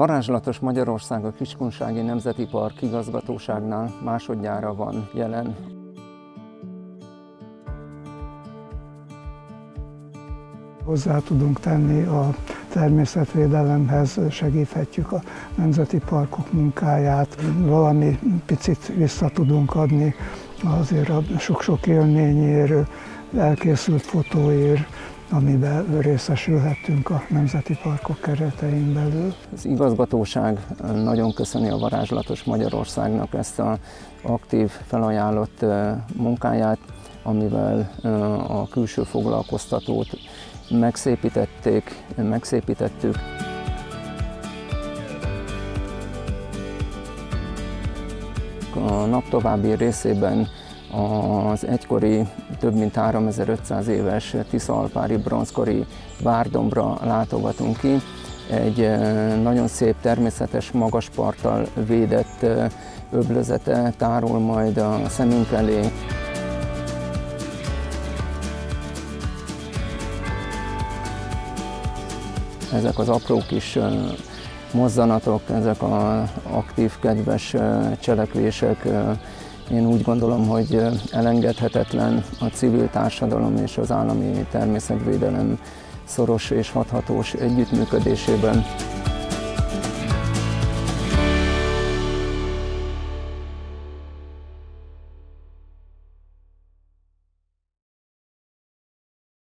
Varázslatos Magyarország a Kiskunsági Nemzeti Park igazgatóságnál másodjára van jelen. Hozzá tudunk tenni a természetvédelemhez, segíthetjük a nemzeti parkok munkáját, valami picit vissza tudunk adni azért a sok-sok élményért, elkészült fotóért, amiben részesülhettünk a nemzeti parkok keretein belül. Az igazgatóság nagyon köszöni a Varázslatos Magyarországnak ezt az aktív, felajánlott munkáját, amivel a külső foglalkoztatót megszépítettük. A nap további részében az egykori, több mint 3500 éves tiszaalpári bronzkori várdombra látogatunk ki. Egy nagyon szép természetes magasparttal védett öblözete tárul majd a szemünk elé. Ezek az apró kis mozzanatok, ezek az aktív, kedves cselekvések, én úgy gondolom, hogy elengedhetetlen a civil társadalom és az állami természetvédelem szoros és hathatós együttműködésében.